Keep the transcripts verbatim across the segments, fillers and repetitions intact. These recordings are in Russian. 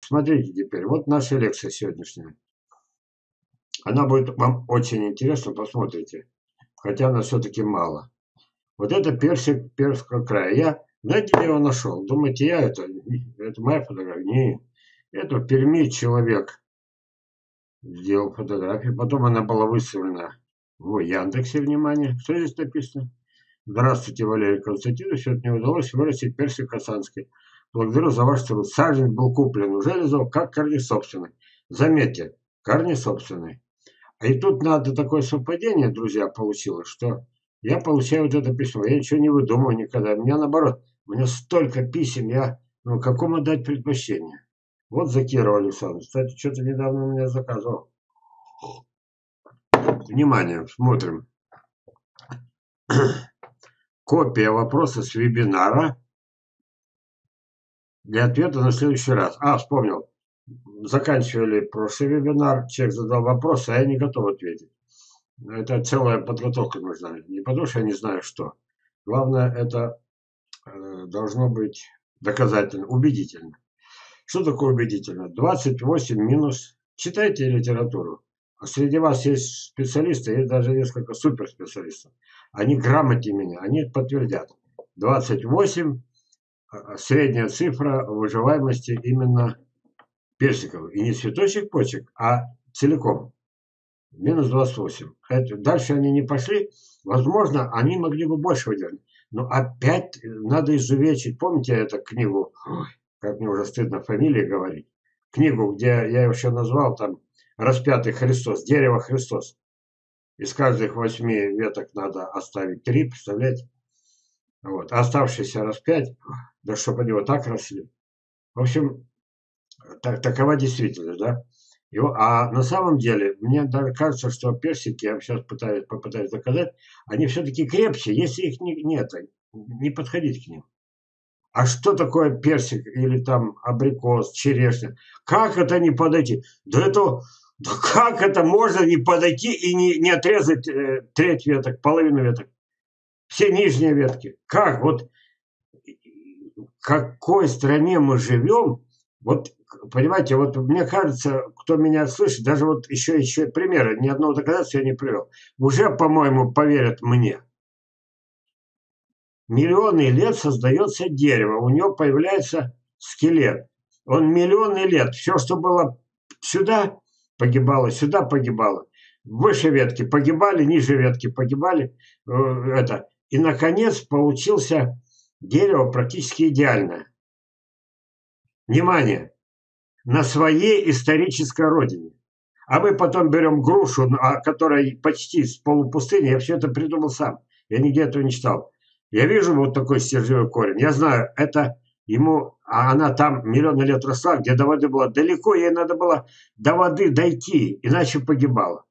смотрите теперь, вот наша лекция сегодняшняя. Она будет вам очень интересна, посмотрите. Хотя она все-таки мало. Вот это персик Пермского края. Я, знаете, я его нашел. Думаете, я это, это моя фотография? Не. Это в Перми человек сделал фотографию. Потом она была выставлена в Яндексе, внимание. Что здесь написано? Здравствуйте, Валерий Константинович. Это не удалось вырастить персик Казанский. Благодарю за ваш труд. Сажень был куплен у Железова как корни собственные. Заметьте, корни собственные. И тут надо такое совпадение, друзья, получилось, что я получаю вот это письмо. Я ничего не выдумываю никогда. У меня наоборот, у меня столько писем, я, ну, какому дать предпочтение? Вот Закиров Александр. Кстати, что-то недавно у меня заказывал. Внимание, смотрим. Копия вопроса с вебинара для ответа на следующий раз. А, вспомнил. Заканчивали прошлый вебинар, человек задал вопрос, а я не готов ответить. Это целая подготовка нужна. Не потому что я не знаю что. Главное, это э, должно быть доказательно, убедительно. Что такое убедительно? двадцать восемь минус. Читайте литературу. А среди вас есть специалисты, есть даже несколько суперспециалистов. Они грамотнее меня, они подтвердят. двадцать восемь средняя цифра выживаемости именно персиков. И не цветочек почек, а целиком. Минус двадцать восемь. Это, дальше они не пошли. Возможно, они могли бы больше выдержать. Но опять надо изувечить. Помните эту книгу? Ой, как мне уже стыдно фамилии говорить. Книгу, где я еще назвал там «Распятый Христос», «Дерево Христос». Из каждых восьми веток надо оставить три, представляете? Вот. А оставшиеся распять, да чтобы они вот так росли. В общем, так, такова действительность, да? Его, а на самом деле, мне даже кажется, что персики, я сейчас пытаюсь, попытаюсь доказать, они все-таки крепче, если их не, нет, не подходить к ним. А что такое персик или там абрикос, черешня? Как это не подойти? Да это, да как это можно не подойти и не, не отрезать э, треть веток, половину веток? Все нижние ветки. Как? Вот в какой стране мы живем? Вот, понимаете, вот мне кажется, кто меня слышит, даже вот еще, еще примеры, ни одного доказательства я не привел. Уже, по-моему, поверят мне. Миллионы лет создается дерево, у него появляется скелет. Он миллионы лет, все, что было сюда, погибало, сюда погибало. Выше ветки погибали, ниже ветки погибали. Э, это. И, наконец, получился дерево практически идеальное. Внимание! На своей исторической родине. А мы потом берем грушу, которая почти с полупустыни. Я все это придумал сам. Я нигде этого не читал. Я вижу вот такой стержневой корень. Я знаю, это ему... А она там миллионы лет росла, где до воды было далеко. Ей надо было до воды дойти, иначе погибала.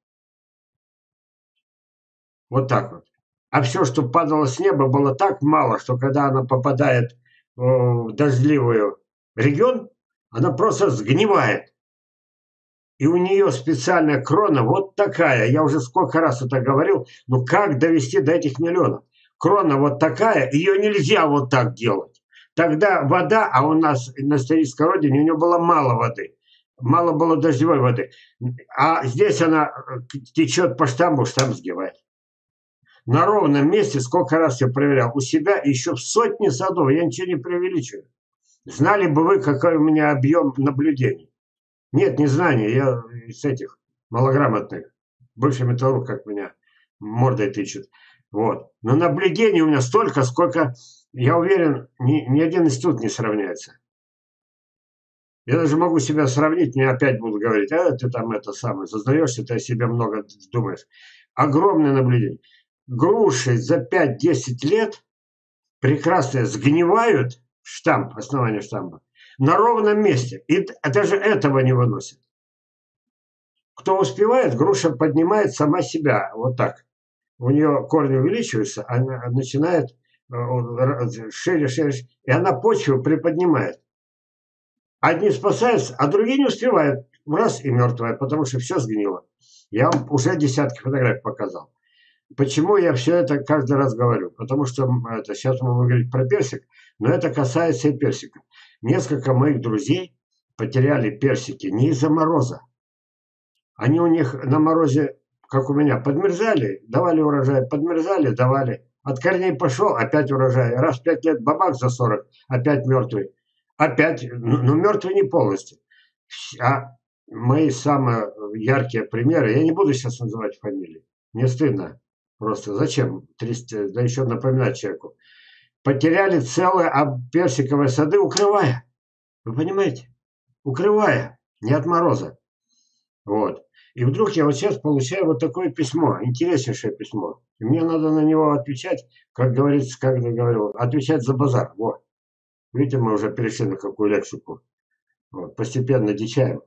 Вот так вот. А все, что падало с неба, было так мало, что когда она попадает в дождливый регион, она просто сгнивает. И у нее специальная крона вот такая. Я уже сколько раз это говорил. Но как довести до этих миллионов? Крона вот такая, ее нельзя вот так делать. Тогда вода, а у нас на исторической родине у нее было мало воды. Мало было дождевой воды. А здесь она течет по штамбу, штамб сгибает. На ровном месте, сколько раз я проверял, у себя еще в сотни садов, я ничего не преувеличиваю. Знали бы вы, какой у меня объем наблюдений. Нет, не знания, я из этих малограмотных. Бывший металлург, как меня мордой тычет. Вот. Но наблюдений у меня столько, сколько, я уверен, ни, ни один институт не сравняется. Я даже могу себя сравнить, мне опять будут говорить, а ты там это самое, сознаешься, ты о себе много думаешь. Огромное наблюдение. Груши за пять-десять лет прекрасно сгнивают, штамп, основание штамба, на ровном месте. И даже этого не выносит. Кто успевает, груша поднимает сама себя. Вот так. У нее корни увеличиваются, она начинает шире, шире, и она почву приподнимает. Одни спасаются, а другие не успевают. Раз и мертвая, потому что все сгнило. Я вам уже десятки фотографий показал. Почему я все это каждый раз говорю? Потому что это, сейчас мы будем говорить про персик, но это касается и персика. Несколько моих друзей потеряли персики не из-за мороза. Они у них на морозе, как у меня, подмерзали, давали урожай, подмерзали, давали. От корней пошел, опять урожай. Раз в пять лет бабах за сорок, опять мертвый. Опять, ну, ну мертвый не полностью. А мои самые яркие примеры, я не буду сейчас называть фамилии, мне стыдно. Просто зачем? триста, да еще напоминать человеку. Потеряли целые персиковые сады, укрывая. Вы понимаете? Укрывая, не от мороза. Вот. И вдруг я вот сейчас получаю вот такое письмо, интереснейшее письмо. И мне надо на него отвечать, как говорится, как я говорил, отвечать за базар. Вот. Видите, мы уже перешли на какую лексику. Вот. Постепенно дичаем.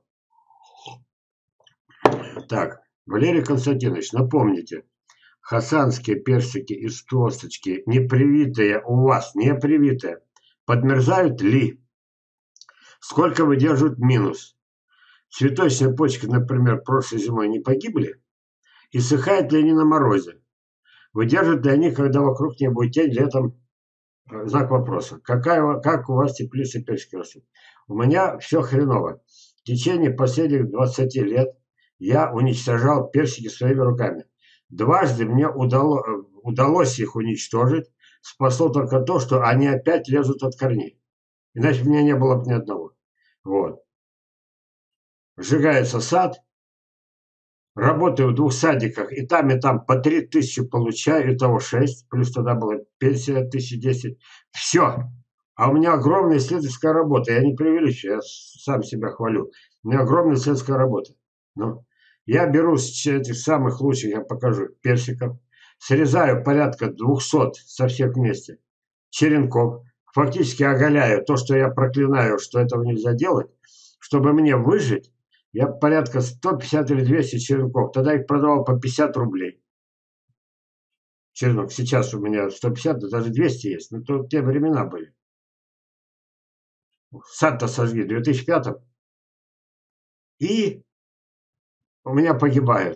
Так, Валерий Константинович, напомните, хасанские персики из косточки, не привитые у вас, не привитые, подмерзают ли? Сколько выдерживают минус? Цветочные почки, например, прошлой зимой не погибли? И сыхают ли они на морозе? Выдержат ли они, когда вокруг не будет тень летом? Знак вопроса. Какая, как у вас теплицы персики растут? У меня все хреново. В течение последних двадцати лет я уничтожал персики своими руками. Дважды мне удало, удалось их уничтожить. Спасло только то, что они опять лезут от корней. Иначе у меня не было бы ни одного. Вот. Сжигается сад. Работаю в двух садиках, и там, и там по три тысячи получаю, итого шесть, плюс тогда была пенсия тысяча десять. Все. А у меня огромная исследовательская работа. Я не преувеличиваю, я сам себя хвалю. У меня огромная исследовательская работа. Ну, я беру с этих самых лучших, я покажу, персиков, срезаю порядка двухсот со всех вместе черенков, фактически оголяю то, что я проклинаю, что этого нельзя делать, чтобы мне выжить. Я порядка сто пятьдесят или двести черенков. Тогда их продавал по пятьдесят рублей. Черенок. Сейчас у меня сто пятьдесят, да даже двести есть. Но то те времена были. Сад-то сожгли в две тысячи пятом. И у меня погибают.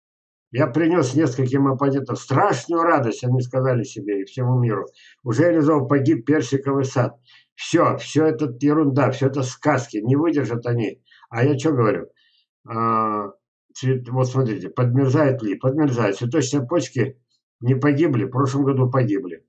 Я принес нескольким оппонентам страшную радость, они сказали себе и всему миру. Уже реализовал, погиб персиковый сад. Все, все это ерунда, все это сказки. Не выдержат они. А я что говорю? А, цвет, вот смотрите, подмерзает ли? Подмерзает. Цветочные почки не погибли, в прошлом году погибли.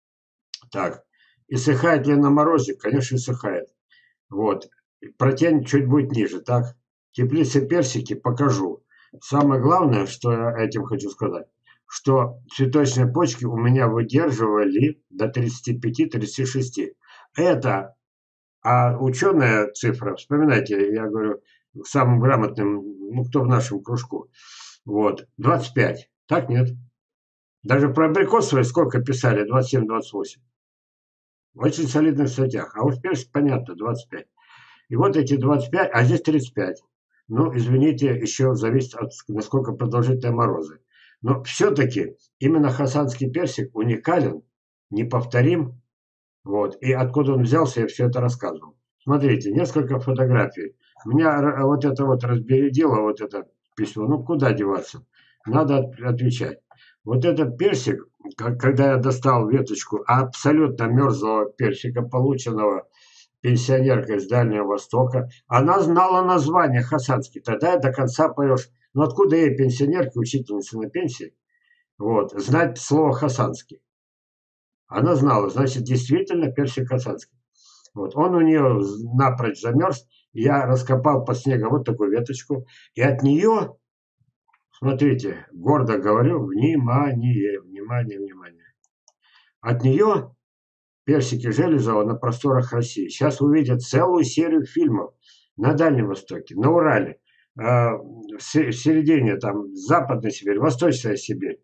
Так, и сыхает ли на морозе? Конечно, сыхает. Вот, протень чуть будет ниже, так? Теплицы персики покажу. Самое главное, что я этим хочу сказать, что цветочные почки у меня выдерживали до тридцати пяти — тридцати шести. Это, а ученая цифра, вспоминайте, я говорю, самым грамотным, ну, кто в нашем кружку, вот, двадцать пять, так нет? Даже про абрикосовые сколько писали, двадцать семь — двадцать восемь. В очень солидных статьях, а уж персик, понятно, двадцать пять. И вот эти двадцать пять, а здесь тридцать пять. Ну, извините, еще зависит от насколько продолжительные морозы. Но все-таки именно хасанский персик уникален, неповторим. Вот. И откуда он взялся, я все это рассказывал. Смотрите, несколько фотографий. Меня вот это вот разбередило, вот это письмо. Ну, куда деваться? Надо отвечать. Вот этот персик, когда я достал веточку абсолютно мерзлого персика, полученного пенсионерка из Дальнего Востока, она знала название хасанский. Тогда я до конца поешь. Ну, откуда ей, пенсионерке, учительнице на пенсии, вот, знать слово хасанский? Она знала, значит, действительно персик хасанский. Вот, он у нее напрочь замерз. Я раскопал под снегом вот такую веточку. И от нее, смотрите, гордо говорю, внимание, внимание, внимание. От нее персики Железова на просторах России сейчас увидят целую серию фильмов на Дальнем Востоке, на Урале, в середине, там, Западная Сибирь, Восточная Сибирь,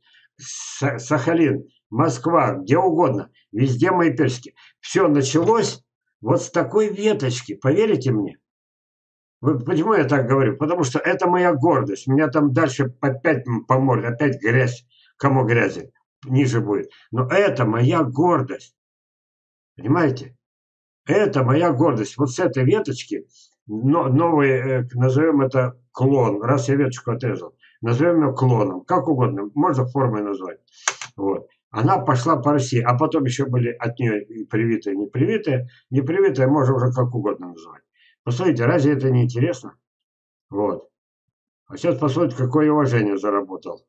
Сахалин, Москва, где угодно, везде мои персики. Все началось вот с такой веточки, поверите мне? Вы, почему я так говорю? Потому что это моя гордость. У меня там дальше опять по морде, опять грязь, кому грязи, ниже будет. Но это моя гордость. Понимаете? Это моя гордость. Вот с этой веточки, но, новый, назовем это клон, раз я веточку отрезал, назовем ее клоном, как угодно, можно формой назвать. Вот. Она пошла по России, а потом еще были от нее и привитые, и непривитые. Непривитые можно уже как угодно называть. Посмотрите, разве это не интересно? Вот. А сейчас посмотрите, какое уважение заработал.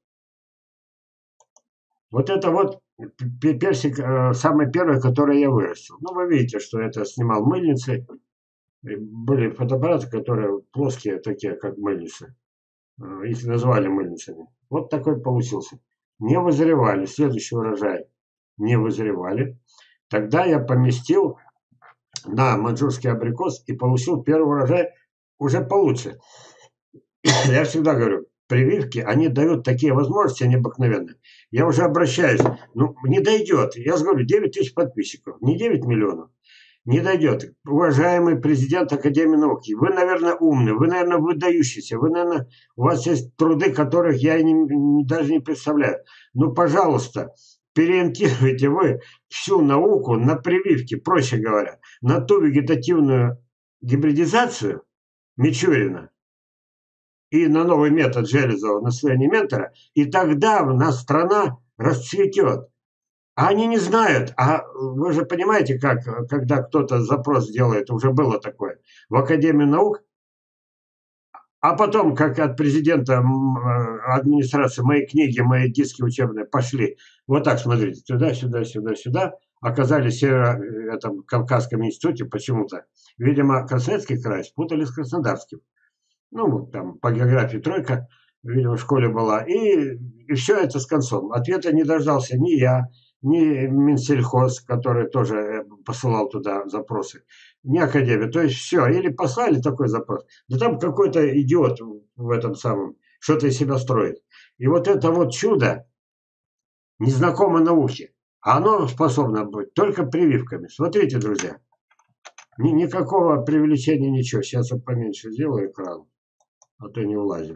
Вот это вот персик э, самый первый, который я вырастил. Ну, вы видите, что это снимал мыльницы. И были фотоаппараты, которые плоские, такие, как мыльницы. Э, Их называли мыльницами. Вот такой получился. Не вызревали. Следующий урожай не вызревали. Тогда я поместил на маньчжурский абрикос и получил первый урожай уже получше. Я всегда говорю, прививки, они дают такие возможности необыкновенные. Я уже обращаюсь, ну, не дойдет. Я же говорю, девять тысяч подписчиков, не девять миллионов. Не дойдет. Уважаемый президент Академии науки, вы, наверное, умный, вы, наверное, выдающийся, вы, наверное, у вас есть труды, которых я не, не, даже не представляю. Ну, пожалуйста, переориентируйте вы всю науку на прививки, проще говоря, на ту вегетативную гибридизацию Мичурина и на новый метод Железова наслоения ментора, и тогда у нас страна расцветет. А они не знают. А вы же понимаете, как, когда кто-то запрос делает, уже было такое, в Академию наук, а потом, как от президента администрации, мои книги, мои диски учебные пошли. Вот так, смотрите, туда, сюда, сюда, сюда. Оказались в Северо, этом, Кавказском институте почему-то. Видимо, Красноярский край спутали с Краснодарским. Ну, там по географии тройка, видимо, в школе была. И, и все это с концом. Ответа не дождался ни я, ни Минсельхоз, который тоже посылал туда запросы, ни Академия. То есть все. Или послали такой запрос. Да там какой-то идиот в этом самом что-то из себя строит. И вот это вот чудо незнакомо науке. А оно способно быть только прививками. Смотрите, друзья. Ни, никакого привлечения, ничего. Сейчас я поменьше сделаю экран, а то не улазит.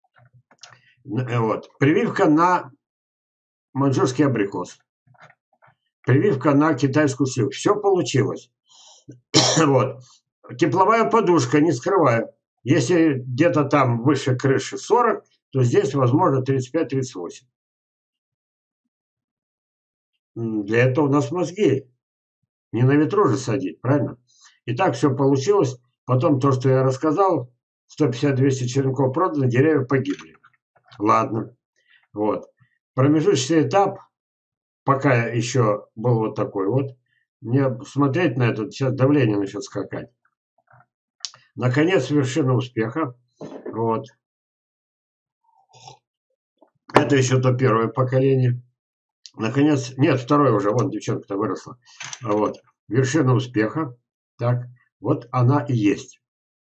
Вот. Прививка на маньчжурский абрикос. Прививка на китайскую сливу. Все получилось. Вот. Тепловая подушка, не скрываю. Если где-то там выше крыши сорок, то здесь возможно тридцать пять - тридцать восемь. Для этого у нас мозги. Не на ветру же садить, правильно? И так все получилось. Потом то, что я рассказал, сто пятьдесят - двести черенков продано, деревья погибли. Ладно. Вот. Промежуточный этап, пока еще был вот такой вот. Мне смотреть на это, сейчас давление начнет скакать. Наконец, вершина успеха. Вот. Это еще то первое поколение. Наконец, нет, второе уже, вот девчонка-то выросла. Вот. Вершина успеха. Так, вот она и есть.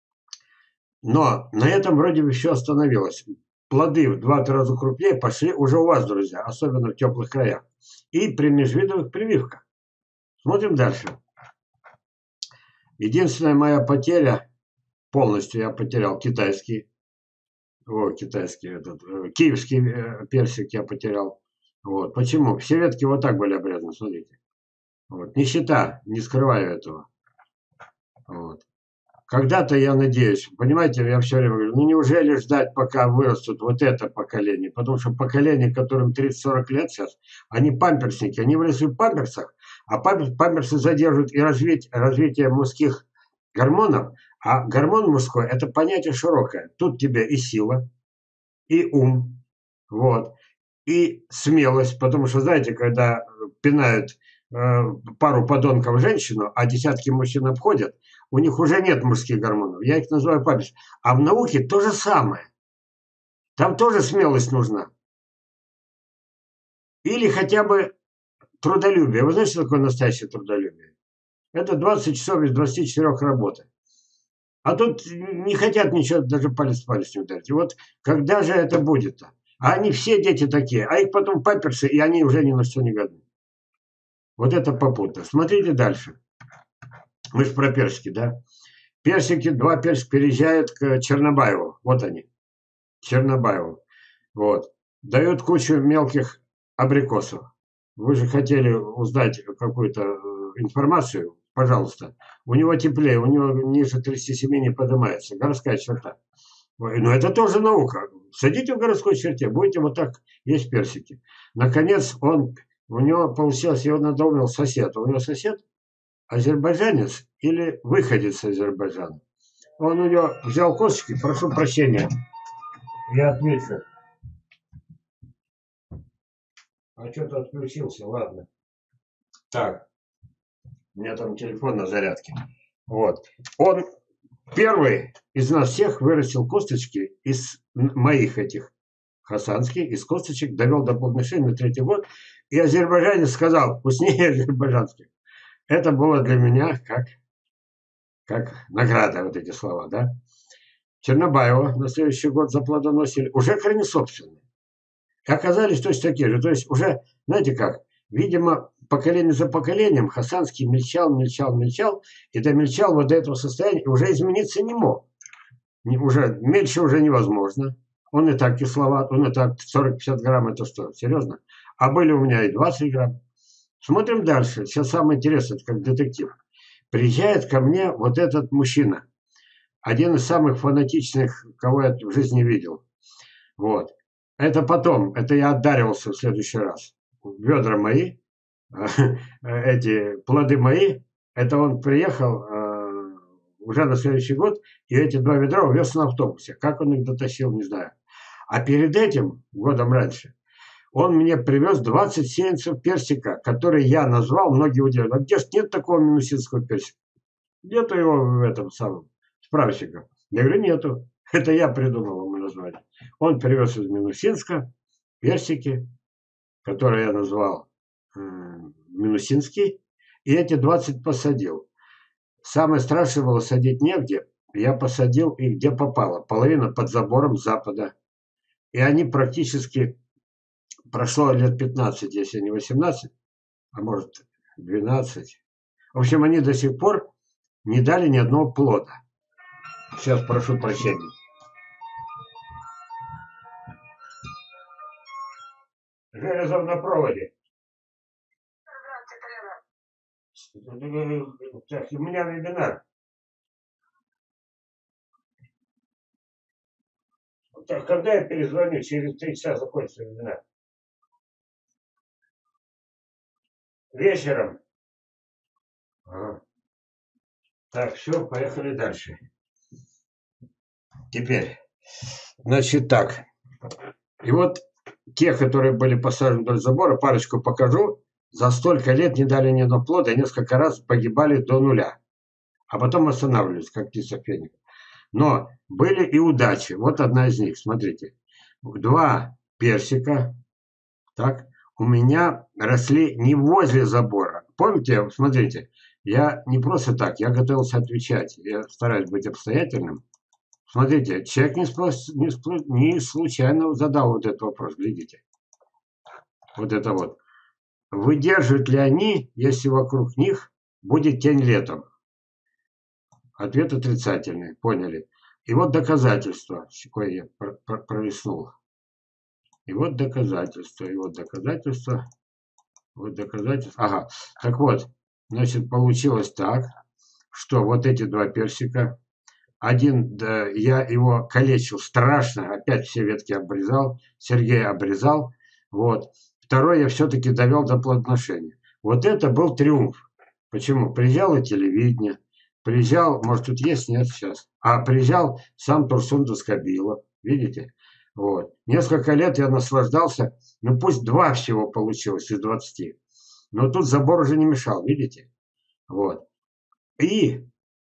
Но на этом вроде бы все остановилось. Плоды в два-три раза крупнее пошли уже у вас, друзья, особенно в теплых краях. И при межвидовых прививках. Смотрим дальше. Единственная моя потеря, полностью я потерял китайский, о, китайский, этот, э, киевский э, персик я потерял. Вот. Почему? Все ветки вот так были обрезаны, смотрите. Вот. Нищета, не скрываю этого. Вот. Когда-то, я надеюсь, понимаете, я все время говорю, ну неужели ждать, пока вырастут вот это поколение? Потому что поколение, которым тридцать-сорок лет сейчас, они памперсники, они выросли в памперсах, а памперсы задерживают и развитие, развитие мужских гормонов. А гормон мужской – это понятие широкое. Тут тебе и сила, и ум, вот, и смелость. Потому что, знаете, когда пинают э, пару подонков женщину, а десятки мужчин обходят, у них уже нет мужских гормонов. Я их называю памперс. А в науке то же самое. Там тоже смелость нужна. Или хотя бы трудолюбие. Вы знаете, что такое настоящее трудолюбие? Это двадцать часов из двадцати четырёх работы. А тут не хотят ничего, даже палец в палец не ударить. И вот когда же это будет-то? А они все дети такие. А их потом памперсы, и они уже ни на что не годны. Вот это попутно. Смотрите дальше. Мы же про персики, да? Персики, два персика переезжают к Чернобаеву. Вот они. Чернобаеву. Вот. Дают кучу мелких абрикосов. Вы же хотели узнать какую-то информацию? Пожалуйста. У него теплее, у него ниже тридцати семи не поднимается. Городская черта. Но это тоже наука. Садите в городской черте, будете вот так есть персики. Наконец, он, у него получилось, его надоумил сосед. У него сосед азербайджанец или выходец с Азербайджана. Он у него взял косточки, прошу прощения. Я отвечу. А что-то отключился, ладно. Так, у меня там телефон на зарядке. Вот. Он первый из нас всех вырастил косточки из моих этих хасанских, из косточек, довел до плодоношения на третий год. И азербайджанец сказал, вкуснее азербайджанских. Это было для меня как, как награда, вот эти слова, да. Чернобаева на следующий год заплодоносили уже корни собственные. И оказались точно такие же. То есть уже, знаете как, видимо, поколение за поколением Хасанский мельчал, мельчал, мельчал, и домельчал вот до этого состояния, и уже измениться не мог. Не, уже, мельче уже невозможно. Он и так кисловат, он и так сорок-пятьдесят грамм, это что, серьезно? А были у меня и двадцать грамм. Смотрим дальше. Сейчас самое интересное, это как детектив. Приезжает ко мне вот этот мужчина. Один из самых фанатичных, кого я в жизни видел. Вот. Это потом, это я отдаривался в следующий раз. Ведра мои, эти плоды мои, это он приехал э, уже на следующий год, и эти два ведра увез на автобусе. Как он их дотащил, не знаю. А перед этим, годом раньше, он мне привез двадцать сеянцев персика, которые я назвал, многие удивляют. А где ж нет такого минусинского персика? Где-то его в этом самом справочнике. Я говорю, нету. Это я придумал ему название. Он привез из Минусинска персики, которые я назвал э, Минусинский, и эти двадцать посадил. Самое страшное было садить негде. Я посадил их где попало. Половина под забором с запада. И они практически, прошло лет пятнадцать, если не восемнадцать, а может двенадцать. В общем, они до сих пор не дали ни одного плода. Сейчас прошу прощения. Железов на проводе. Так, у меня вебинар. Так, когда я перезвоню? Через три часа закончится вебинар. Вечером. Ага. Так, все, поехали дальше. Теперь, значит так. И вот те, которые были посажены вдоль забора, парочку покажу, за столько лет не дали ни одного плода, несколько раз погибали до нуля. А потом восстанавливались, как птица феник. Но были и удачи. Вот одна из них, смотрите. Два персика, так, у меня росли не возле забора. Помните, смотрите, я не просто так, я готовился отвечать. Я стараюсь быть обстоятельным. Смотрите, человек не, спрос, не, не случайно задал вот этот вопрос, глядите. Вот это вот. Выдержат ли они, если вокруг них будет тень летом? Ответ отрицательный, поняли. И вот доказательство, какое я пролистнул. И вот доказательство, и вот доказательство, вот доказательство. Ага, так вот, значит, получилось так, что вот эти два персика, один, да, я его калечил страшно, опять все ветки обрезал, Сергей обрезал, вот. Второй я все-таки довел до плодоношения. Вот это был триумф. Почему? Приезжало телевидение, приезжал, может тут есть, нет сейчас, а приезжал сам Турсун Доскобилов, видите? Вот. Несколько лет я наслаждался, ну пусть два всего получилось из двадцати, но тут забор уже не мешал, видите? Вот. И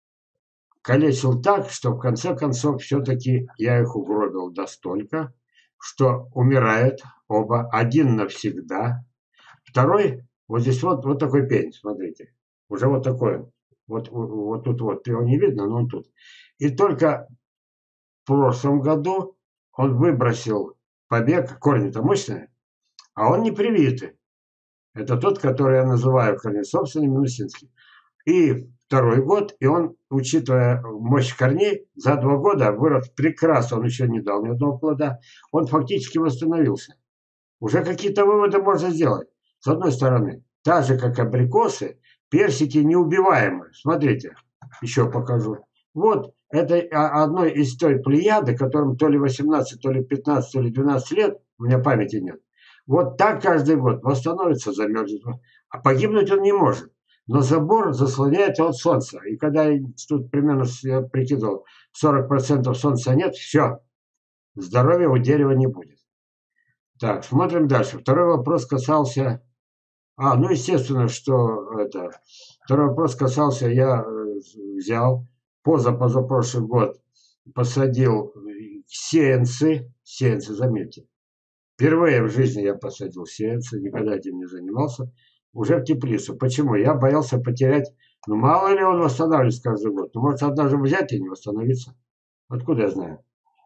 калечил так, что в конце концов все-таки я их угробил достолько, что умирают оба, один навсегда, второй, вот здесь вот, вот такой пень, смотрите, уже вот такой, вот, вот тут вот, его не видно, но он тут. И только в прошлом году он выбросил побег, корни-то мощные, а он не привитый. Это тот, который я называю корнесобственный минусинский. И второй год, и он, учитывая мощь корней, за два года вырос прекрасно, он еще не дал ни одного плода, он фактически восстановился. Уже какие-то выводы можно сделать. С одной стороны, так же, как абрикосы, персики неубиваемые. Смотрите, еще покажу. Вот, это одно из той плеяды, которым то ли восемнадцать, то ли пятнадцать, то ли двенадцать лет, у меня памяти нет. Вот так каждый год восстановится, замерзнет. А погибнуть он не может. но забор заслоняет от солнца. И когда тут примерно, я прикидывал, сорок процентов солнца нет, все, здоровья у дерева не будет. Так, смотрим дальше. Второй вопрос касался... А, ну, естественно, что это... Второй вопрос касался, я взял, позапозапрошлый год посадил сеянцы, сеянцы, заметьте, впервые в жизни я посадил сеянцы, никогда этим не занимался, уже в теплицу. Почему? Я боялся потерять, ну мало ли он восстанавливается каждый год, ну может однажды взять и не восстановиться. Откуда я знаю?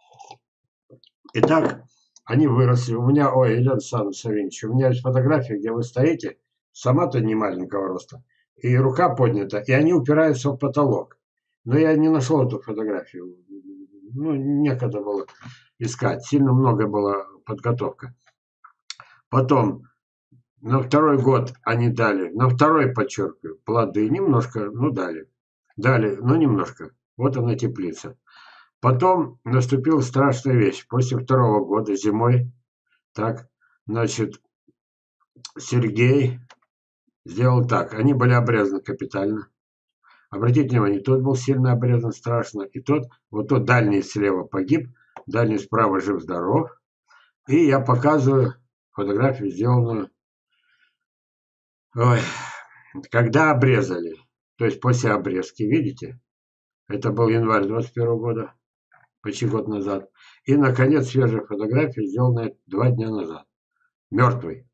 Итак, они выросли. У меня, ой, Елена Александровна Савинич, у меня есть фотография, где вы стоите, сама-то не маленького роста, и рука поднята, и они упираются в потолок. Но я не нашел эту фотографию. Ну, некогда было искать. Сильно много была подготовка. Потом, на второй год они дали, на второй, подчеркиваю, плоды немножко, ну, дали. Дали, но немножко. Вот она теплица. Потом наступила страшная вещь. После второго года, зимой, так, значит, Сергей сделал так. Они были обрезаны капитально. Обратите внимание, тот был сильно обрезан, страшно. И тот, вот тот дальний слева погиб, дальний справа жив-здоров. И я показываю фотографию, сделанную, ой, когда обрезали. То есть после обрезки, видите? Это был январь двадцать первого года, почти год назад. И, наконец, свежая фотография, сделанная два дня назад. Мертвый.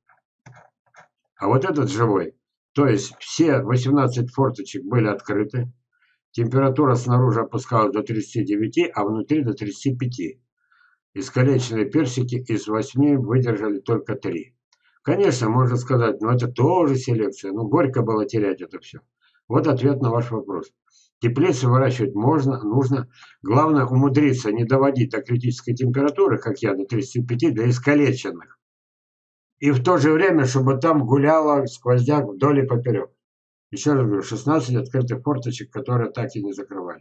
А вот этот живой. То есть все восемнадцать форточек были открыты. Температура снаружи опускалась до тридцати девяти, а внутри до тридцати пяти. Искалеченные персики из восьми выдержали только три. Конечно, можно сказать, ну это тоже селекция. Ну горько было терять это все. Вот ответ на ваш вопрос. Теплицы выращивать можно, нужно. Главное умудриться не доводить до критической температуры, как я, до тридцати пяти для искалеченных. И в то же время, чтобы там гуляла сквозняк вдоль и поперек. Еще раз говорю, шестнадцать открытых форточек, которые так и не закрывали.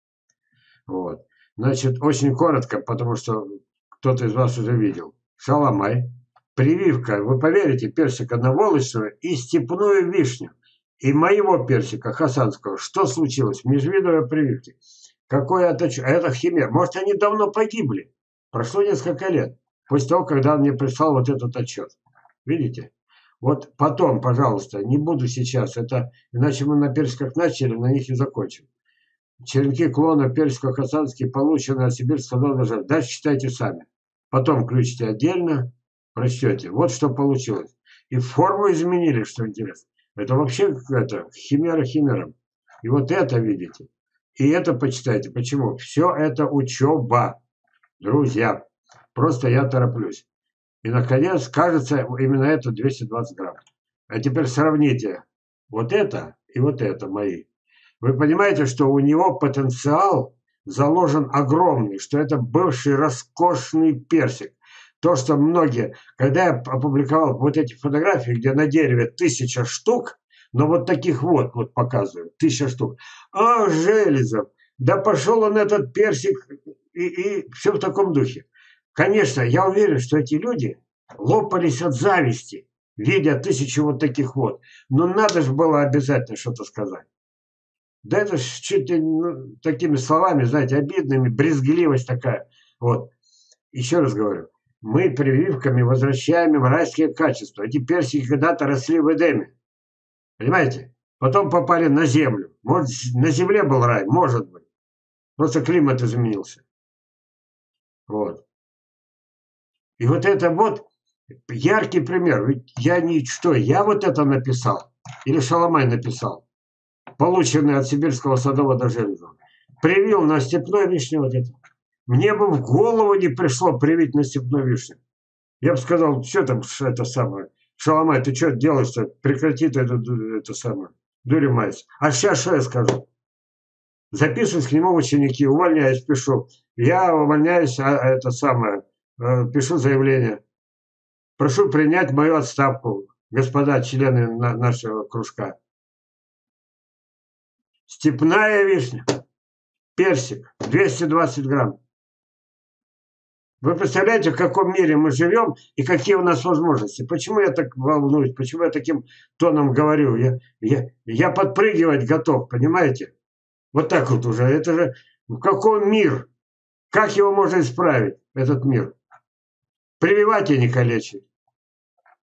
Вот. Значит, очень коротко, потому что кто-то из вас уже видел. Шаломай. Прививка, вы поверите, персика наволочного и степную вишню. И моего персика хасанского. Что случилось? Межвидовые прививки. Какое это... Это химер. Может, они давно погибли. Прошло несколько лет. После того, когда он мне прислал вот этот отчет. Видите? Вот потом, пожалуйста, не буду сейчас. Это, иначе мы на персиках начали, на них и закончим. Черенки клона персико-хасанский, полученные от сибирского садовода. Дальше читайте сами. Потом включите отдельно, прочтете. Вот что получилось. И форму изменили, что интересно. Это вообще это, химера химером. И вот это видите. И это почитайте. Почему? Все это учеба, друзья. Просто я тороплюсь. И, наконец, кажется, именно это двести двадцать грамм. А теперь сравните вот это и вот это мои. Вы понимаете, что у него потенциал заложен огромный, что это бывший роскошный персик. То, что многие, когда я опубликовал вот эти фотографии, где на дереве тысяча штук, но вот таких вот, вот показываю, тысяча штук. А, Железов, да пошел он этот персик, и, и все в таком духе. Конечно, я уверен, что эти люди лопались от зависти, видя тысячу вот таких вот. Но надо же было обязательно что-то сказать. Да это ж чуть ли ну, такими словами, знаете, обидными, брезгливость такая. Вот. Еще раз говорю, мы прививками возвращаем им райские качества. Эти персики когда-то росли в Эдеме. Понимаете? Потом попали на землю. Может, на земле был рай, может быть. Просто климат изменился. Вот. И вот это вот яркий пример. Ведь я не что, я вот это написал. Или Шаломай написал. Полученный от сибирского садовода Железова. Привил на степной вишне вот это. Мне бы в голову не пришло привить на степной вишне. Я бы сказал, что там это самое. Шаломай, ты что делаешь-то? Прекрати ты это, это самое. Дури мать. А сейчас что я скажу? Записываюсь к нему в ученики, увольняюсь, пишу. Я увольняюсь, а это самое, э, пишу заявление. Прошу принять мою отставку, господа члены на, нашего кружка. Степная вишня, персик, двести двадцать грамм. Вы представляете, в каком мире мы живем и какие у нас возможности? Почему я так волнуюсь? Почему я таким тоном говорю? Я, я, я подпрыгивать готов, понимаете? Вот так вот уже. Это же какой мир? Как его можно исправить, этот мир? Прививать и не калечить.